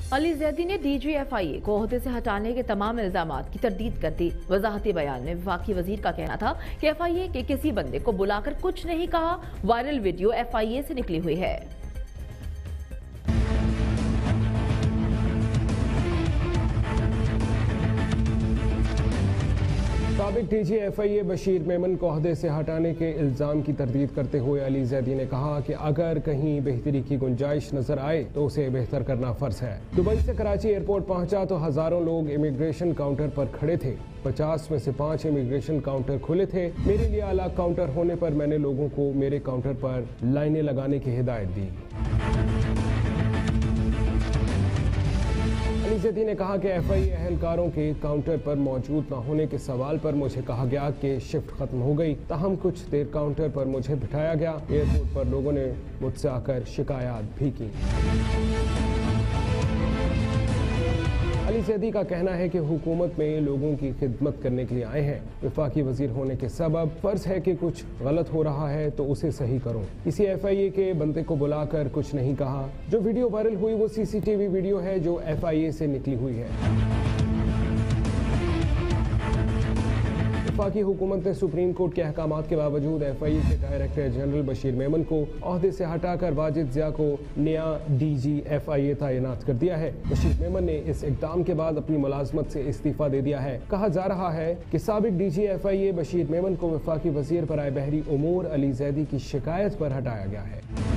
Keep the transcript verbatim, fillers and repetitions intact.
علی زیدی نے D FIA ایف آئی اے کو عہدے سے ہٹانے کے تمام الزامات کی تردید کر دی۔ وضاحتی بیان میں وفاقی وزیر کا کہنا تھا کہ ایف آئی اے کے کسی بندے کو بلا کر کچھ نہیں کہا۔ وائرل ویڈیو ایف آئی اے سے نکلی ہوئی ہے۔ سابق ڈی جی ایف آئی اے بشیر میمن کو عہدے سے ہٹانے کے الزام کی تردید کرتے ہوئے علی زیدی نے کہا کہ اگر کہیں بہتری کی گنجائش نظر آئے تو اسے بہتر کرنا فرض ہے۔ دبئی سے کراچی ایئرپورٹ پہنچا تو ہزاروں لوگ امیگریشن کاؤنٹر پر کھڑے تھے۔ پچاس میں سے پانچ امیگریشن کاؤنٹر کھلے تھے۔ میرے لیے الگ کاؤنٹر ہونے پر میں نے لوگوں کو میرے کاؤنٹر پر لائنیں لگانے کی ہدایت دی۔ علی زیدی نے کہا کہ ایف آئی اے اہلکاروں کے کاؤنٹر پر موجود نہ ہونے کے سوال پر مجھے کہا گیا کہ شفٹ ختم ہو گئی، تاہم کچھ دیر کاؤنٹر پر مجھے بٹھایا گیا۔ ایئرپورٹ پر لوگوں نے مجھ سے آ کر شکایات بھی کی۔ علی زیدی کا کہنا ہے کہ حکومت میں لوگوں کی خدمت کرنے کے لیے آئے ہیں۔ وفاقی وزیر ہونے کے سبب فرض ہے کہ کچھ غلط ہو رہا ہے تو اسے صحیح کروں۔ کسی ایف آئی اے کے بندے کو بلا کر کچھ نہیں کہا۔ جو ویڈیو وائرل ہوئی وہ سی سی ٹی وی ویڈیو ہے جو ایف آئی اے سے نکلی ہوئی ہے۔ وفاقی حکومت نے سپریم کورٹ کے احکامات کے باوجود ایف آئی اے کے ڈائریکٹر جنرل بشیر میمن کو عہدے سے ہٹا کر واجد ضیاء کو نیا ڈی جی ایف آئی اے تعینات کر دیا ہے۔ بشیر میمن نے اس اقدام کے بعد اپنی ملازمت سے استعفیٰ دے دیا ہے۔ کہا جا رہا ہے کہ سابق ڈی جی ایف آئی اے بشیر میمن کو وفاقی وزیر برائے بحری امور علی زیدی کی شکایت پر ہٹایا گیا ہے۔